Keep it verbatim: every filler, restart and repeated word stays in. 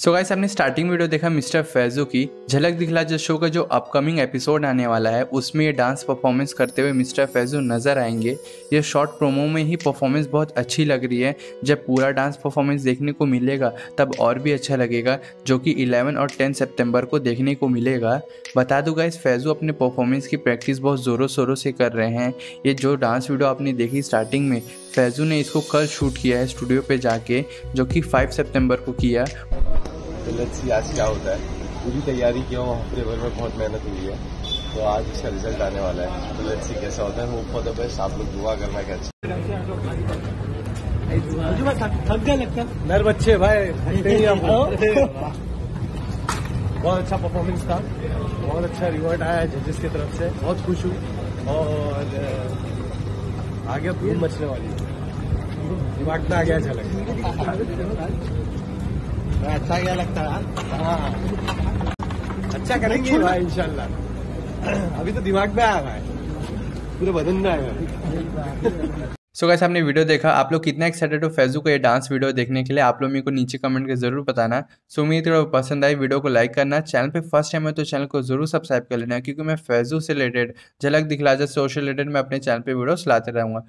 सो guys आपने starting video देखा mister Faizu की झलक दिखला जो शो का जो अपकमिंग एपिसोड आने वाला है उसमें ये डांस परफॉर्मेंस करते हुए मिस्टर फैजू नज़र आएंगे। ये शॉर्ट प्रोमो में ही परफॉर्मेंस बहुत अच्छी लग रही है। जब पूरा डांस परफॉर्मेंस देखने को मिलेगा तब और भी अच्छा लगेगा, जो कि ग्यारह और दस सितंबर को देखने को मिलेगा। बता दूँ गाइस फैजू अपने परफॉर्मेंस की प्रैक्टिस बहुत ज़ोरों शोरों से कर रहे हैं। ये जो डांस वीडियो आपने देखी स्टार्टिंग में, फैजू ने इसको कल शूट किया है स्टूडियो पे जाके, जो कि पाँच सितंबर को किया। तो लेट्स सी आज क्या होता है। पूरी तैयारी की हो, हफ्ते भर में बहुत मेहनत हुई है, तो आज इसका रिजल्ट आने वाला है। तो लेट्स सी कैसा होता है। Hope for the best. आप लोग दुआ करना क्या थक गया लगता नर बच्चे भाई, बहुत अच्छा परफॉर्मेंस था, बहुत अच्छा रिवॉर्ड आया है जजेस की तरफ से। बहुत खुश हूँ और आगे धूम मचने वाली है। दिमाग में आ गया झलक। अच्छा क्या लगता है? हाँ अच्छा करेंगे भाई इंशाल्लाह। अभी तो दिमाग में आया भाई, पूरे बदन में आया। सो गाइस आपने वीडियो देखा, आप लोग कितना एक्साइटेड हो फैजू को ये डांस वीडियो देखने के लिए? आप लोग मेरे को नीचे कमेंट करके जरूर बताना। सो उम्मीद करो पसंद आई, वीडियो को लाइक करना। चैनल पे फर्स्ट टाइम है तो चैनल को जरूर सब्सक्राइब कर लेना, क्योंकि मैं फैजू से रिलेटेड झलक दिखला जा शो से रिलेटेड मैं अपने चैनल पे वीडियोस लाते रहूँगा।